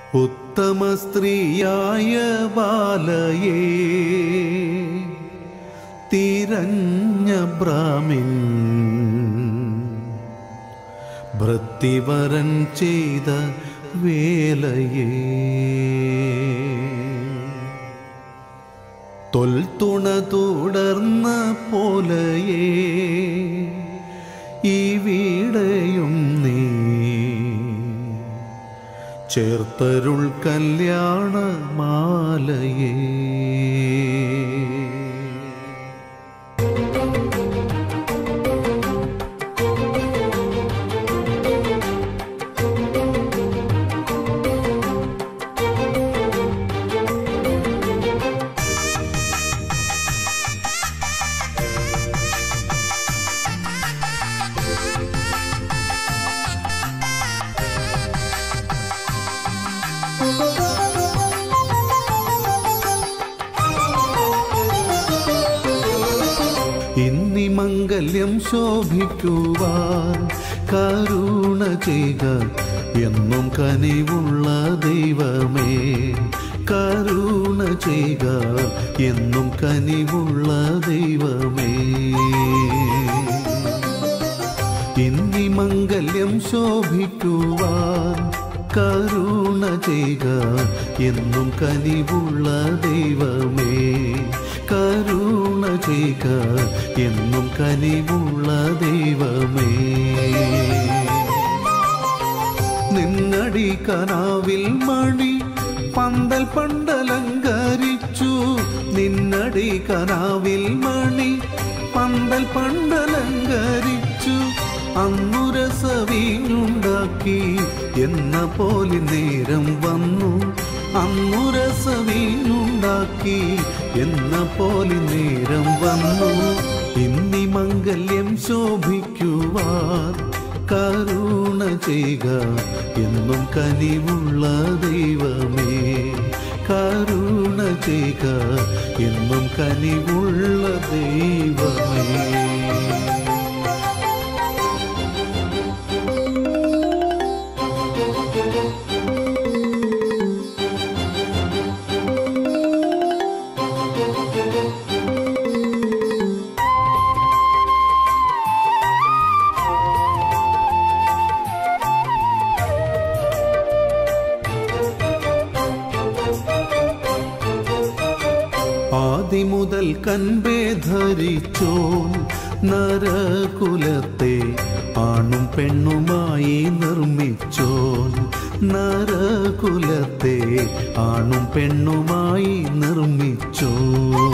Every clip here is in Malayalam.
ഉത്തമ സ്ത്രീയായ ബാലയെ തിരഞ്ഞ ബ്രാഹ്മിൻ ഭൃത്യവരൻ ചെയ്ത വേലയെ തൊൽത്തുണ തുടർന്ന പോലയെ ഇവിടെയും നീ ചേർത്തരുൾ കല്യാണ മാലയെ. ഇന്നി മംഗല്യം ശോഭിക്കുവാൻ കരുണ ചെയ്യുക എന്നും കനിവുള്ള ദൈവമേ, കരുണ ചെയ്യുക എന്നും കനിവുള്ള ദൈവമേ. ഇന്നി മംഗല്യം ശോഭിക്കുവാൻ കരുണ ചെയ്യുക എന്നും കനിവുള്ള ദൈവമേ, കരുണ ചെയ്യുക എന്നും കനിവുള്ള ദൈവമേ. നിന്നടി കനാവിൽ മണി പന്തൽ പണ്ടലങ്കരിച്ചു, നിന്നടി കനാവിൽ മണി പന്തൽ പണ്ടലങ്കരിച്ചു. അന്നു രസവീഞ്ഞുണ്ടാക്കി എന്ന പോലെ നേരം വന്നു, അന്നു രസവീഞ്ഞുണ്ടാക്കി എന്ന പോലെ നേരം വന്നു. ഇന്നി മംഗല്യം ശോഭിക്കുവാൻ കരുണ ചെയ്യുക എന്നും കനിവുള്ള ദൈവമേ, കരുണ ചെയ്യുക എന്നും കനിവുള്ള ദൈവമേ. മുതൽ കൻപേ ധരിച്ചോൻ നരകുലത്തെ ആണും പെണ്ണുമായി നിർമ്മിച്ചോൻ, നരകുലത്തെ ആണും പെണ്ണുമായി നിർമ്മിച്ചോൻ.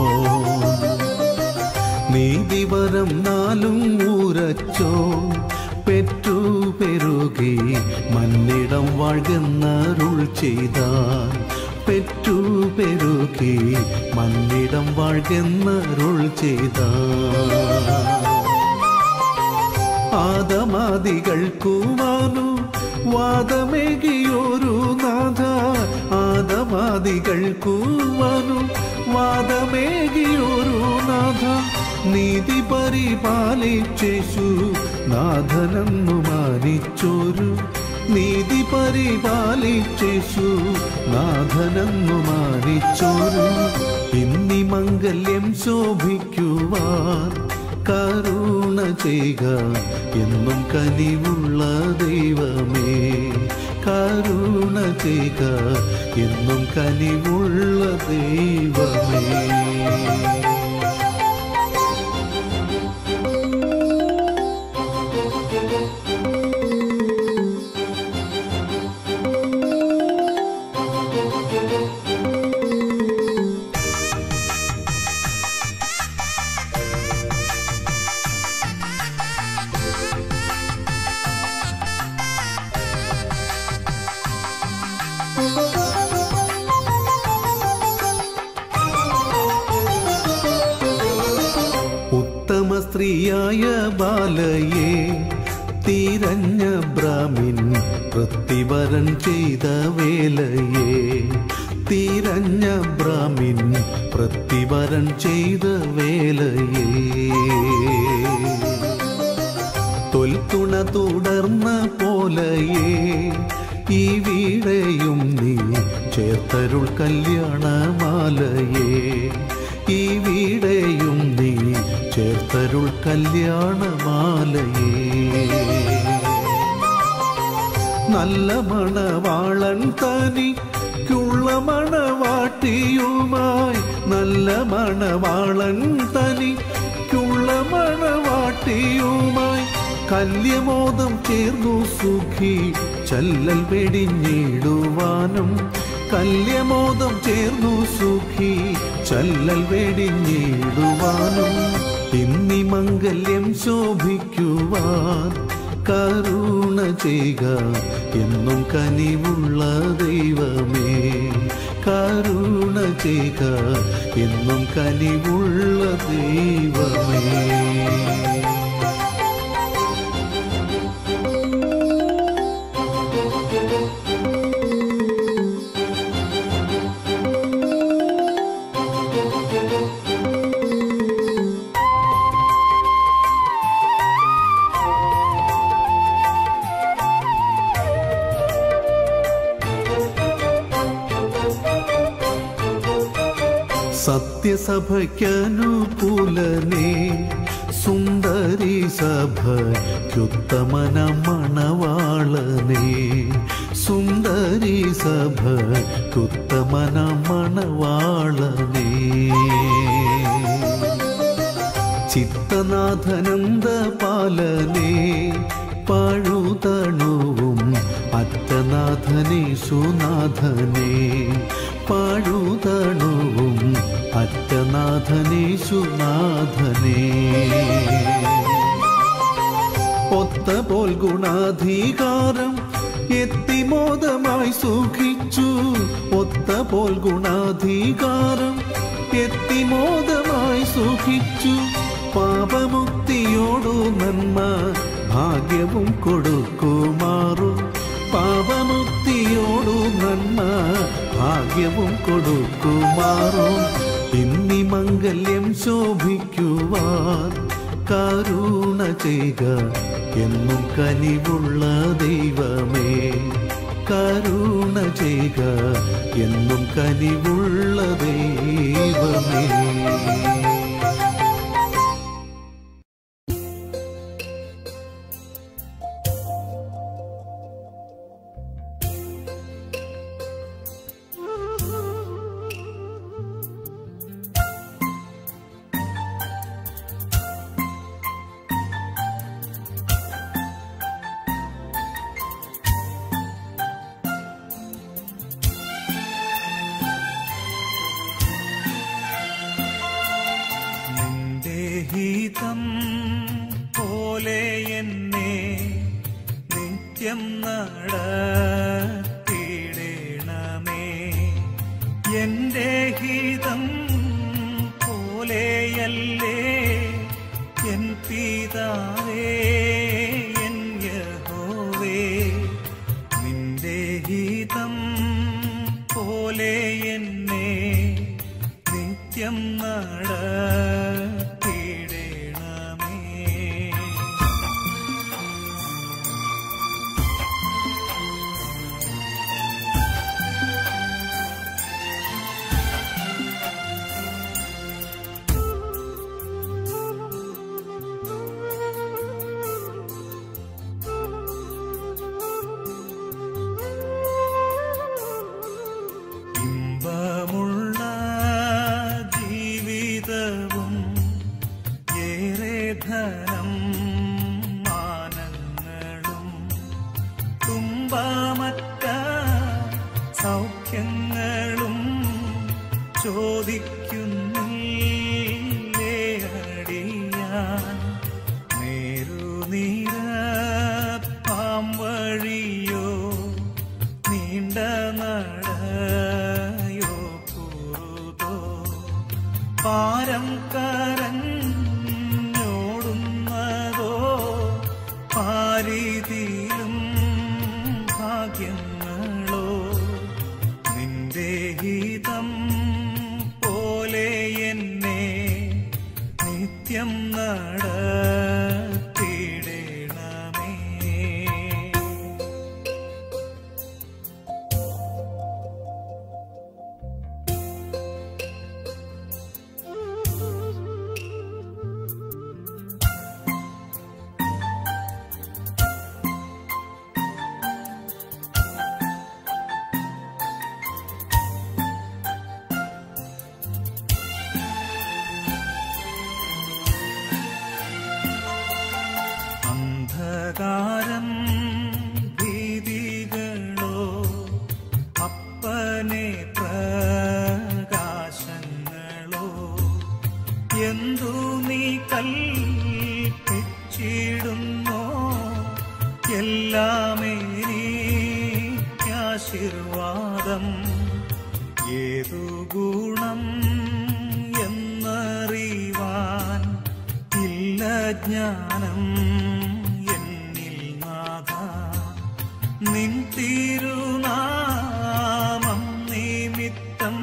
നീതിവരം നാലും ഉരച്ചോൻ പെറ്റു പെരുകി മന്നിടം വാഴ്കെന്നരുൾ ചെയ്താൻ, പെറ്റു പെരുകി മന്നിടം വാഴ്കെന്നരുൾ ചെയ്ത. ആദമാദികൾക്കുവാനു വാദമേകിയൊരു നാഥ, ആദമാദികൾക്കുവാനു വാദമേകിയൊരു നാഥ. നീതി പരിപാലിച്ചേശു നാഥനെന്നു മാനിച്ചോരു, നീതി പരിപാലിച്ചേശു നാഥനെന്നു മാനിച്ചോരു. ഇന്നി മംഗല്യം ശോഭിക്കുവാൻ കരുണ ചെയ്യുക എന്നും കനിവുള്ള ദൈവമേ, കരുണ ചെയ്യുക എന്നും കനിവുള്ള ദൈവമേ. ഉത്തമ സ്ത്രീയായ ബാലയെ തിരഞ്ഞ ബ്രാഹ്മിൻ വൃത്തിവരൻ ചെയ്ത വേലയെ, തിരഞ്ഞ ബ്രാഹ്മിൻ വൃത്തിവരൻ ചെയ്ത വേലയെ. തൊൽത്തുണ തുടർന്ന പോലയെ ഈ വീടേയും നീ ചേർത്തരുൾ കല്യാണമാലയേ, ഈ വീടേയും നീ ചേർത്തരുൾ കല്യാണമാലയേ. നല്ല മണവാളൻ തനിക്കുള്ള മണവാട്ടിയുമായി, നല്ല മണവാളൻ തനിക്കുള്ള മണവാട്ടിയുമായി കല്യമോദം ചേർന്നു സുഖി ചല്ലൽ വെടിഞ്ഞിടുവാനും, കല്യമോദം ചേർന്നു സുഖി ചല്ലൽ വെടിഞ്ഞിടുവാനും. ഇന്നി മംഗല്യം ശോഭിക്കുവാൻ കരുണ ചെയ്യുക എന്നും കനിവുള്ള ദൈവമേ, കരുണ ചെയ്യുക എന്നും കനിവുള്ള ദൈവമേ. സത്യസഭയ്ക്കനുകൂലനേ സുന്ദരി സഭയ്ക്കുത്തമന മണവാളനേ, സുന്ദരി സഭയ്ക്കുത്തമന മണവാളനേ. ചിത്തനാഥനന്ദ പാലനേ പാഴുതണുവും അറ്റനാഥനേ സുനാഥനേ, പാഴുതണുവും അറ്റനാഥനേശുനാഥനേ. ഒത്തപോൽ ഗുണാധികാരം എത്തിമോദമായി സുഖിച്ചു, ഒത്തപോൽ ഗുണാധികാരം എത്തിമോദമായി സുഖിച്ചു. പാപമുക്തിയോടു നന്മ ഭാഗ്യവും കൊടുക്കുമാറും, പാപമുക്തിയോടു നന്മ ഭാഗ്യവും കൊടുക്കുമാറും. ഇന്നി മംഗല്യം ശോഭിക്കുവാൻ കരുണ ചെയ്യുക എന്നും കനിവുള്ള ദൈവമേ, കരുണ ചെയ്യുക എന്നും കനിവുള്ള ദൈവമേ. ഹിതം പോലെ എന്നെ നിത്യം നടത്തിയിടണമേ, എൻ്റെ ഹിതം പോലെയല്ലേ എൻ പിതാവേ എൻ യഹോവേ, നിന്റെ ഹിതം പോലെ എന്നെ നിത്യം ഭാഗ്യങ്ങളോ നിന്റെ ഹിതം പോലെ ഭാരം ഭീതികളോ അപ്പനെ പ്രകാശങ്ങളോ എന്തു നീ കൽപ്പിച്ചിടുന്നോ എല്ലാമേനിക്കാശീർവാദം ഏതു ഗുണം എന്നറിവാൻ ഇല്ല ജ്ഞാനം എന്നിൽ നാഥ നിൻ തിരുനാമം നിമിത്തം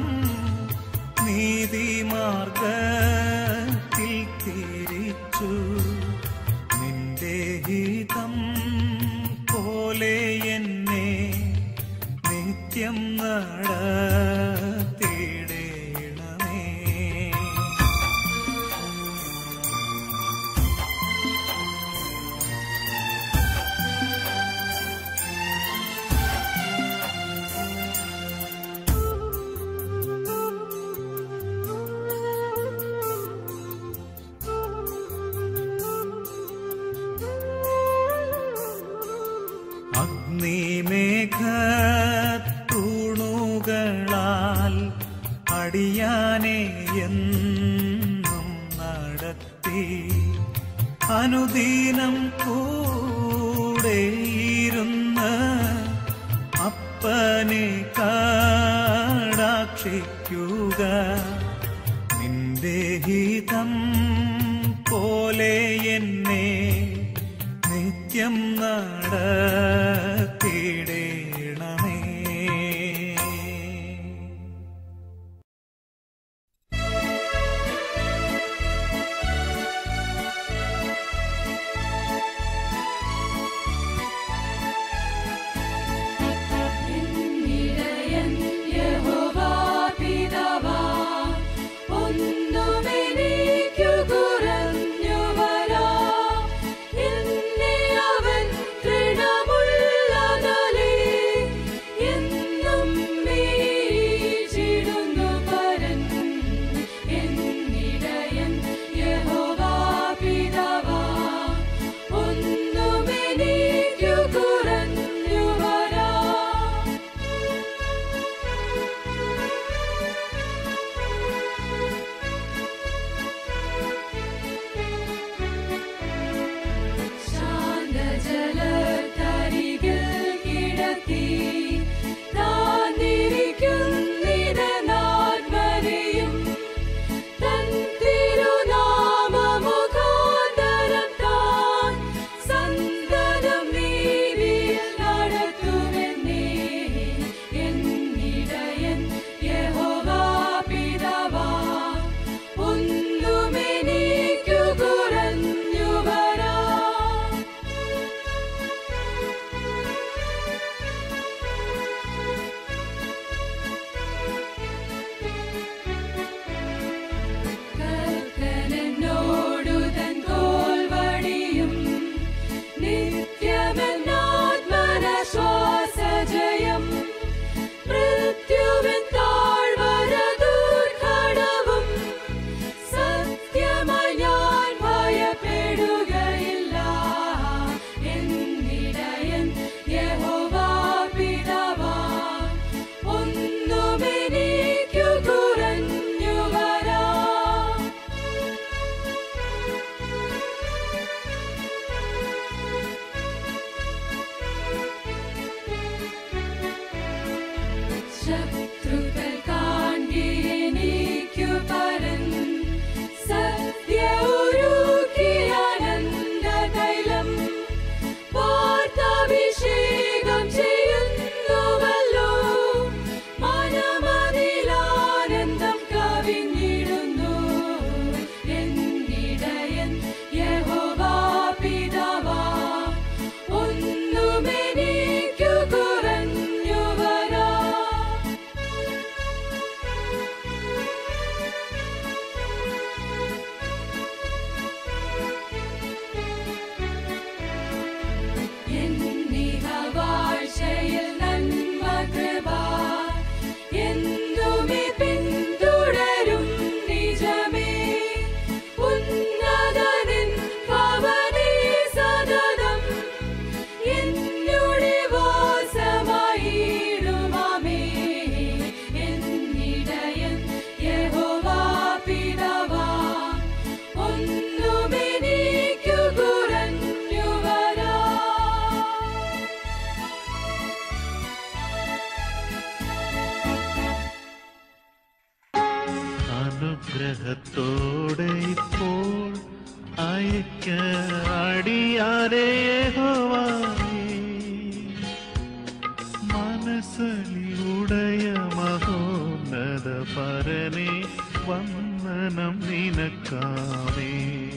നീതിമാർഗത്തിൽ തിരിച്ചു നിന്റെ ഹിതം പോലെ എന്നെ നിത്യം നടത്തിയിടണമേ. അഗ്നിമേഘത്തൂണുകളാൽ അടിയാനെ എന്നും നടത്തി അനുദിനം കൂടെയിരുന്ന് അപ്പനെ കടാക്ഷിക്കുക നിന്റെ ഹിതം പോലെ എന്നെ നിത്യം നടത്തിയിടണമേ. ഇടയൻ യഹോവ പിതാവാ ഒന്നുമെനിക്കു കുറഞ്ഞു വരാ എന്നെ അവൻ തൃണമുള്ളതലേ എന്നും മേയിച്ചിടുന്നു പരൻ എന്നിടയൻ യഹോവ പിതാവാ ഒന്നുമെനിക്കു കുറഞ്ഞു വരാ. ശാന്തജലത്തരികിൽ കിടത്തി താന്നിരിക്കുന്നിരനാത്മനെയും തൻ തിരുനാമമുഖാന്തരം താൻ സന്തതം നീതിയിൽ നടത്തുമെന്നേ എന്നിടയൻ യഹോവ പിതാവാ ഒന്നുമെനിക്കു കുറഞ്ഞു വരാ. കർത്തനെന്നോടു തൻ കോൽവടിയും നിത്യമെന്നാത്മനശ്വാസജയം മൃത്യുവിൻ താഴ്വര ദുർഘടവും സത്യമായി ഞാൻ ഭയപ്പെടുകയില്ല എന്നിടയൻ യഹോവ പിതാവാ ഒന്നുമെനിക്കു കുറഞ്ഞു വരാ. ശത്രുക്കൾ കാണ്ടിയെനിക്കു പരൻ സത്യ ഉരുക്കിയാനന്ദ തൈലം വാർത്താഭിഷേകം ചെയ്യുന്നുവല്ലോ മനമതിലാനന്ദം കവിഞ്ഞിടുന്നു എന്നിടയൻ യഹോവ പിതാവാ ഒന്നുമെനിക്കു കുറഞ്ഞു വരാ. അനുഗ്രഹത്തോടെ ഇപ്പോൾ അയക്ക അടിയാരേ യഹോവയേ. മനസ്സലിയുടയ മഹോന്നത പരനെ വന്ദനം നിനക്കാമേ.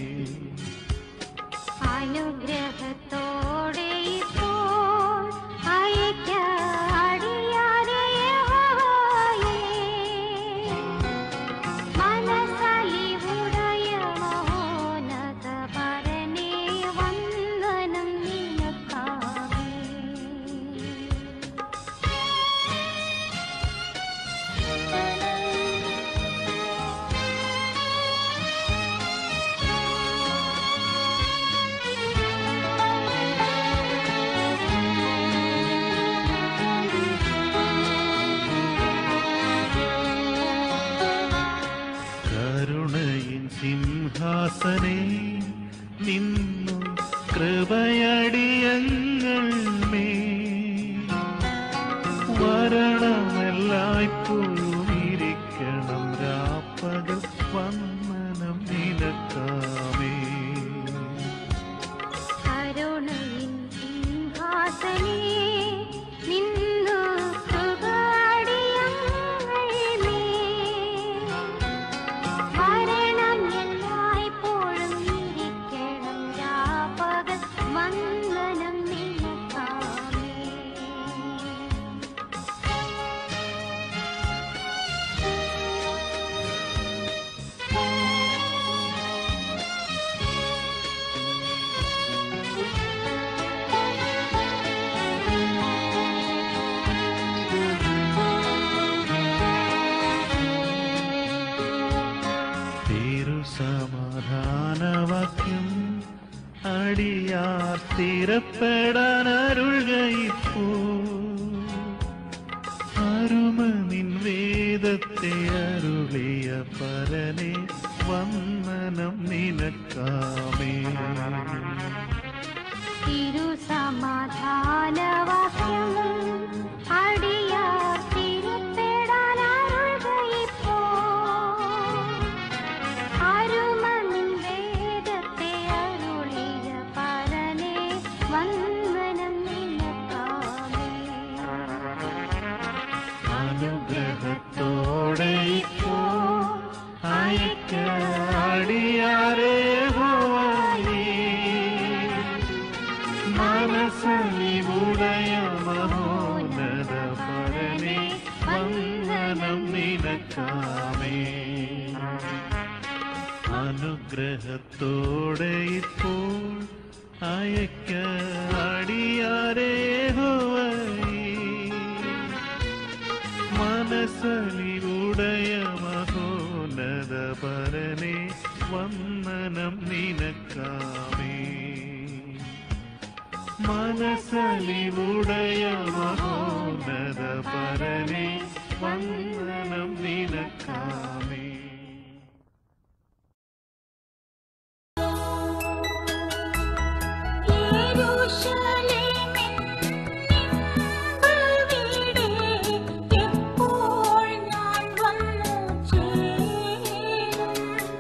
അനുഗ്രഹത്തോടെ ഇപ്പോൾ അയക്ക അടിയാരേ യഹോവയേ. മനസ്സലിവുടയ മഹോന്നത പരനെ വന്ദനം നിനക്കാമേ. കരുണയിൻ സിംഹാസനേ നിന്നു കൃപയടിയങ്ങൾ മേ വരണമെല്ലായ്പ്പോഴും ഇരിക്കണം രാപ്പകൽ വന്ദനം നിനക്കാമേ. കരുണയിൻ സിംഹാസനേ നിന്നു കൃപയടിയങ്ങൾമേൽ വരണം എല്ലായ്പ്പോഴും ഇരിക്കണം രാപ്പകൽ വന്ദനം നിനക്കാമേ. തിരുസമാധാനവാക്യം അടിയാർ സ്ഥിരപ്പെടാൻ അരുൾകയിപ്പോ. അരുമ നിൻ വേദത്തെ അരുളിയ പരനെ വന്ദനം നിനക്കാമേ. തിരുസമാധാനവാക്യം അടിയാർ സ്ഥിരപ്പെടാൻ അരുൾകയിപ്പോ. അരുമ നിൻ വേദത്തെ അരുളിയ പരനെ വന്ദനം നിനക്കാമേ. അനുഗ്രഹത്തോടെ ഇപ്പോൾ അയക്ക അടിയാരേ യഹോവയേ. മനസ്സലിവുടയ മഹോന്നത പരനെ വന്ദനം നിനക്കാമേ. അനുഗ്രഹത്തോടെ ഇപ്പോൾ അയക്ക അടിയാരേ യഹോവയേ. മനസ്സലിവുടയ മഹോന്നത പരനെ വന്ദനം നിനക്കാമേ. മനസ്സലിവുടയ മഹോന്നത പരനെ വന്ദനം നിനക്കാമേ. യെരൂശലേമിൻ എംബവീടെ എപ്പോൾ ഞാൻ വന്നു ചേരും.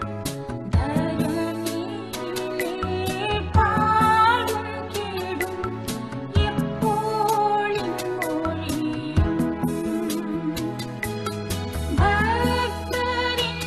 ധരണിയിലെ പാടും കേടും എപ്പോഴും ഒഴിയും. ഭക്തരിൻ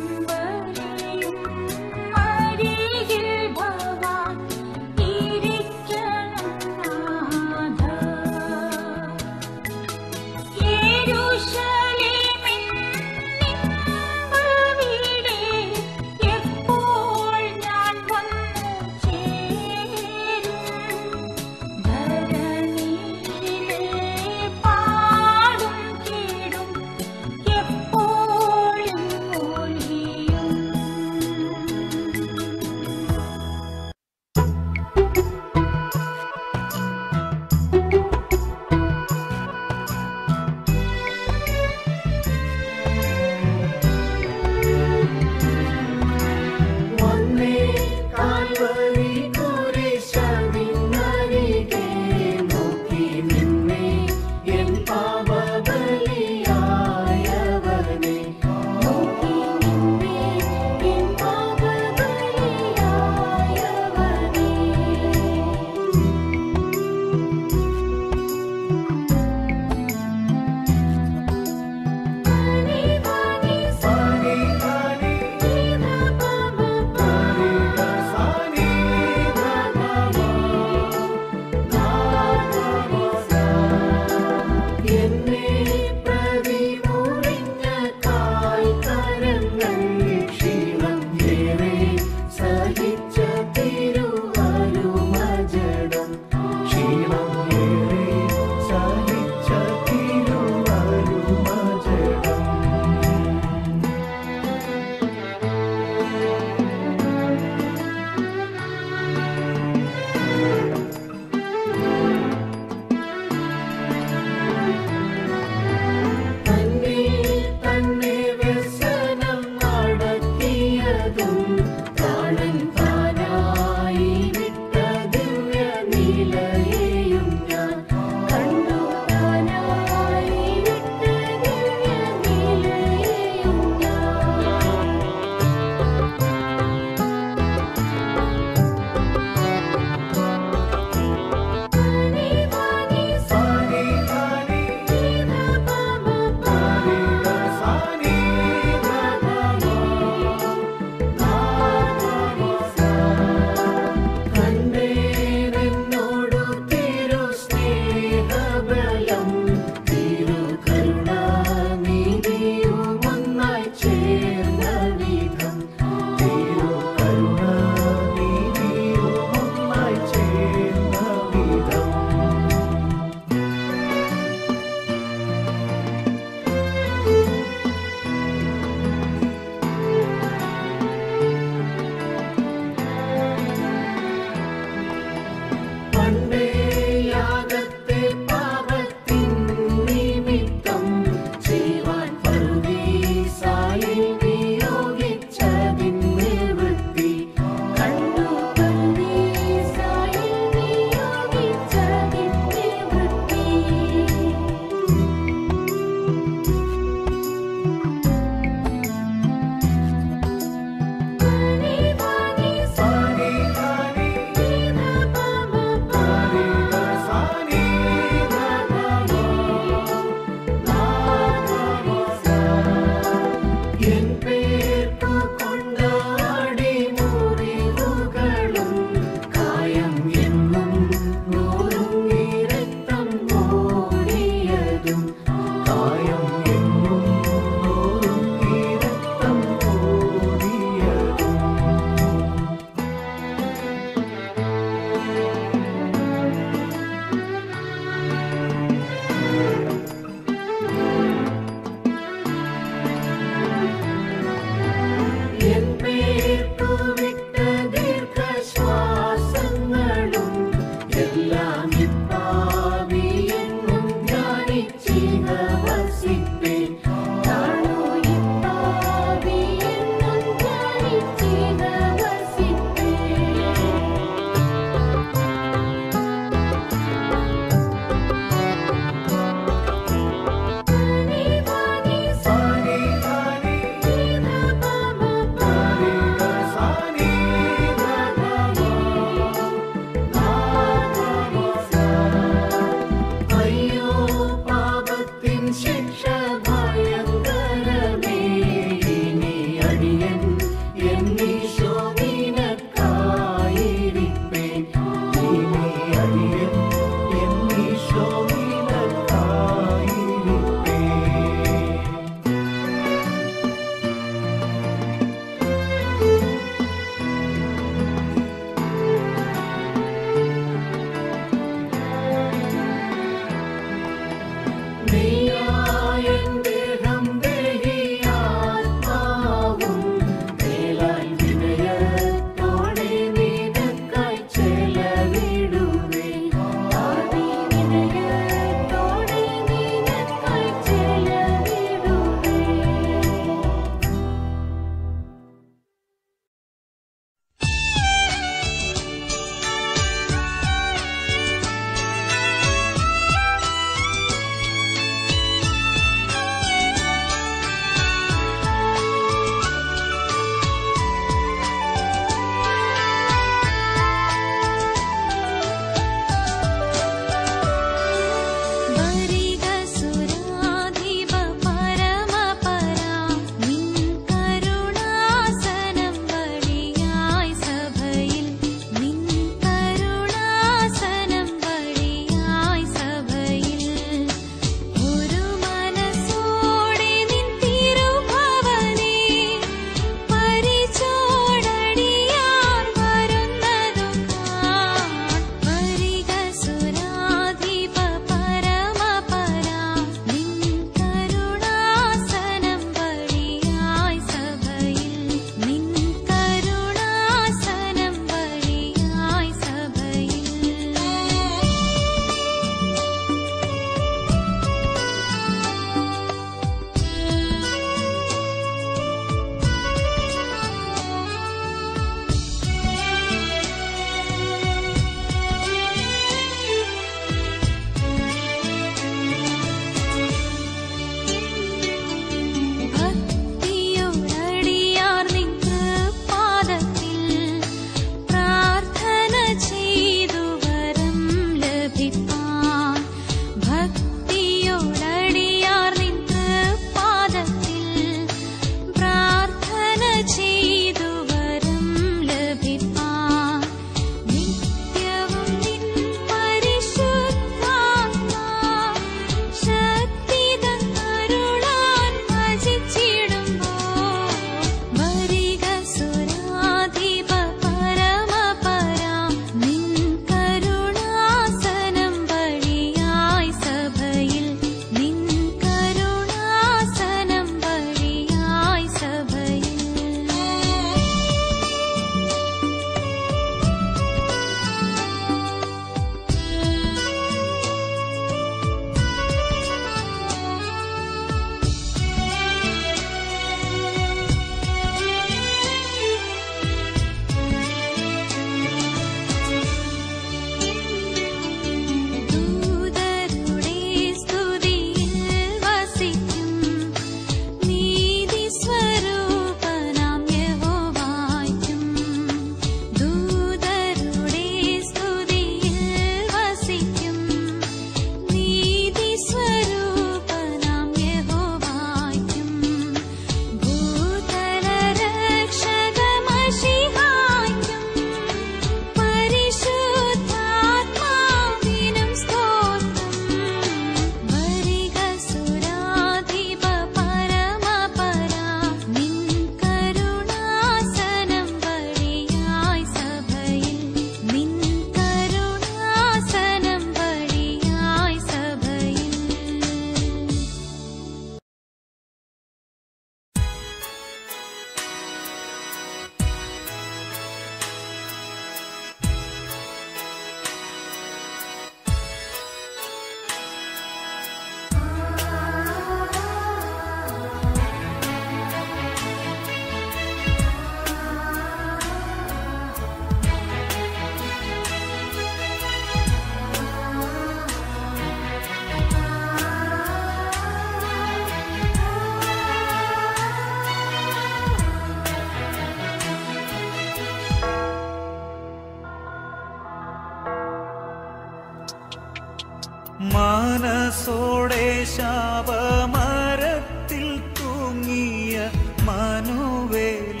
ശാപമരത്തിൽ തൂങ്ങിയ മനുവേല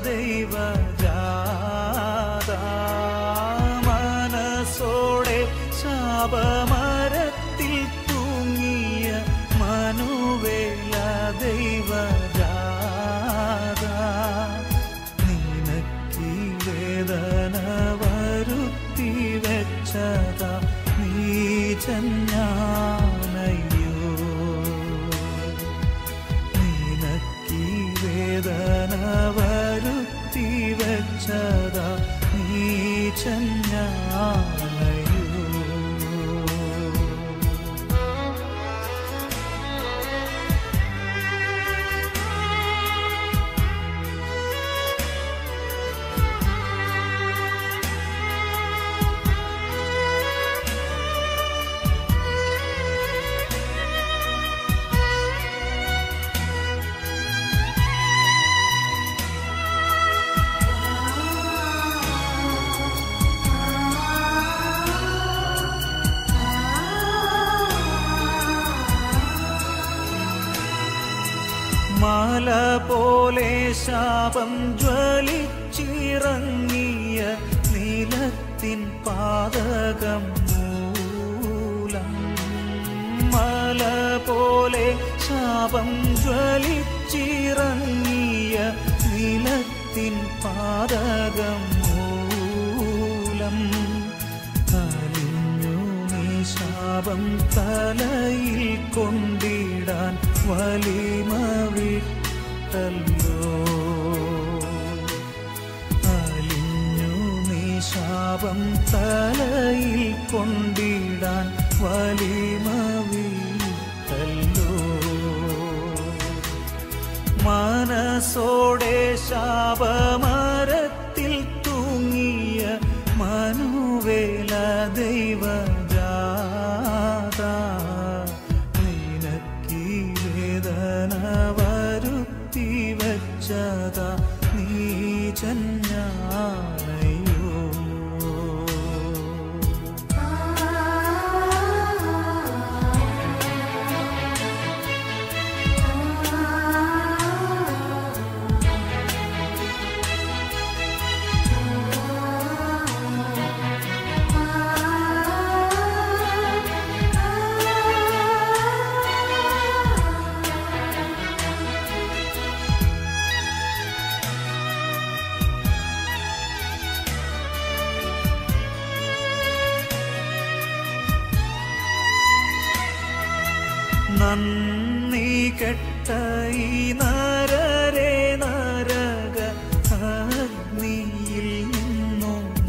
ദൈവജാത മനസ്സോടെ ശാപമരത്തിൽ തൂങ്ങിയ മനുവേല ദൈവജാത നിനക്കീ വേദന വരുത്തി വെച്ചതാ നീചന്യാനയ്യോ നിനക്കീ വേദന വരുത്തി വെച്ചതാ നീചന്യാനയ്യോ മല പോലെ ശാപം ജ്വലിച്ചിറങ്ങിയ നീലത്തിൻ പാതകം മൂലം മല പോലെ ശാപം ജ്വലിച്ചിറങ്ങിയ നീലത്തിൻ പാതകം മൂലം അലിഞ്ഞു നീ ശാപം തലയിൽ കൊണ്ടിടാൻ വലിമ വിട്ടല്ലോ അലിഞ്ഞു നീ ശാപം തലയിൽ കൊണ്ടിടാൻ വലിമ വിട്ടല്ലോ മനസ്സോടെ ശാപമരത്തിൽ തൂങ്ങിയ മനുവേല ദൈവജാത നിനക്കീ വേദന വരുത്തി വെച്ചതാ നീചന്യാനയ്യോ നന്ദി കെട്ട ഈ നരരെ നരക അഗ്നിയിൽ നിന്നു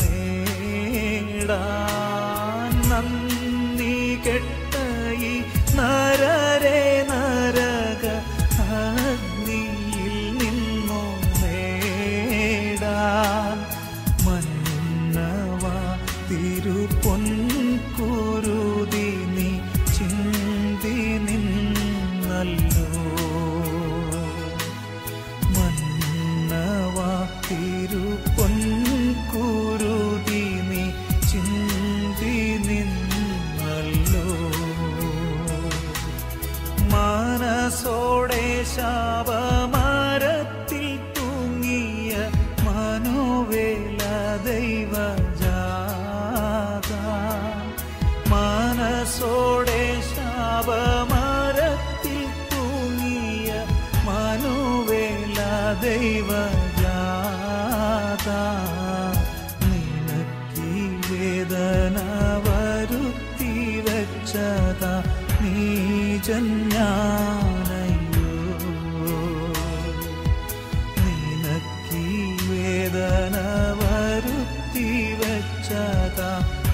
നേടാൻ നന്ദി കെട്ട ഈ നരരെ നരക അഗ്നിയിൽ നിന്നു നേടാൻ മന്നവ തിരുപൊൻകുരുതി നീ ചിന്തി നിന്നല്ലോ മന്നവ തിരുപൊൻകുരുതി നീ ചിന്തി നിന്നല്ലോ മനസ്സോടെ ശാപമരത്തിൽ തൂങ്ങിയ മനുവേല ദൈവജാത മനസ്സോടെ ശാപമരത്തിൽ തൂങ്ങിയ മനുവേല ദൈവജാത നിനക്കീ വേദന വരുത്തി വെച്ചതാ നീചന്യാനയ്യോ നിനക്കീ വേദന വരുത്തി വെച്ചതാ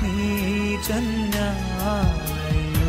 നീചന്യാനയ്യോ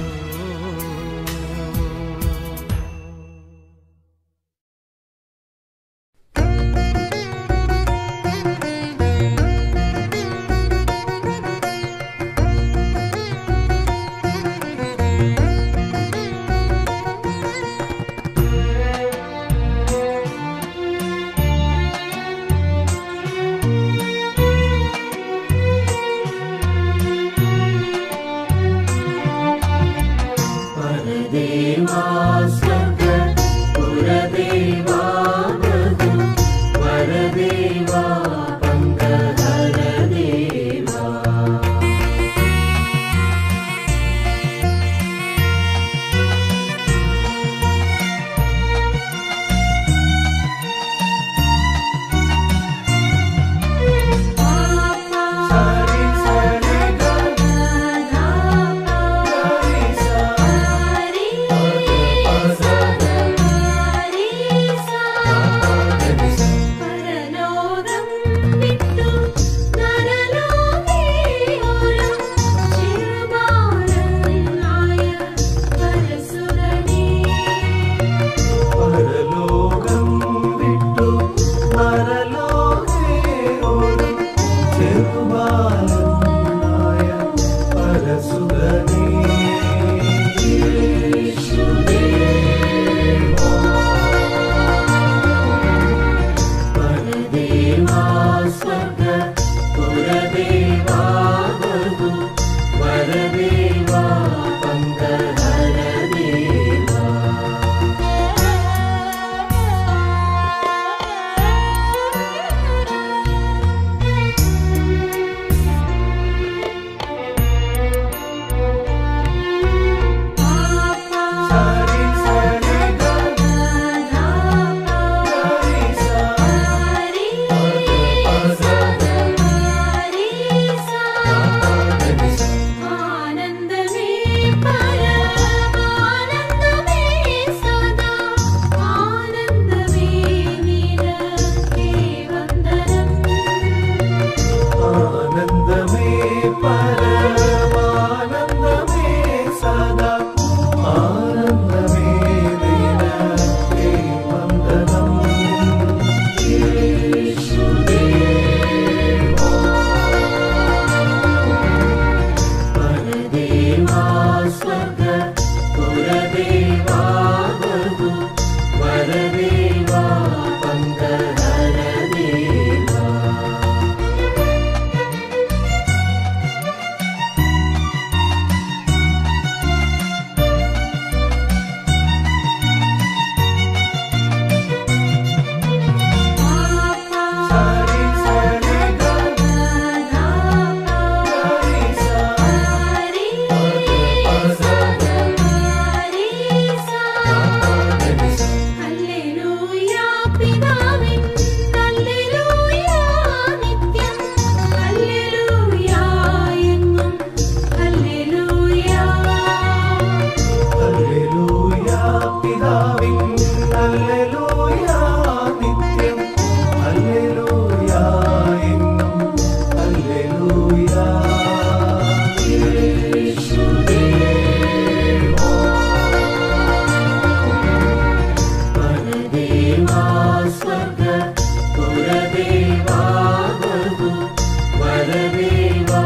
സ്വർഗ പുരദേവാ ബഹു വരദേവാ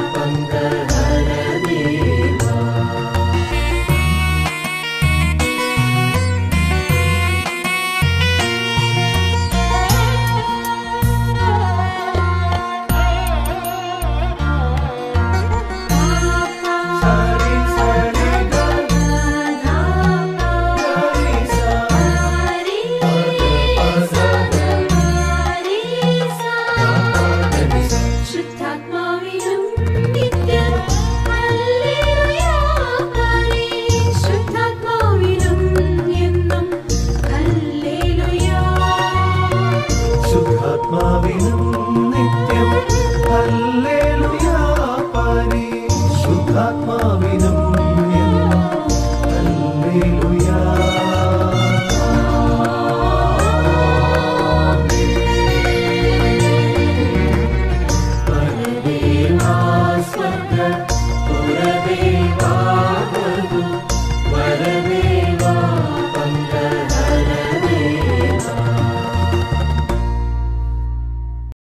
പങ്കഹരദേവാ. ശുദ്ധാത്മാവിനും നിത്യം ഹല്ലേലൂയാ പരിശുദ്ധാത്മാ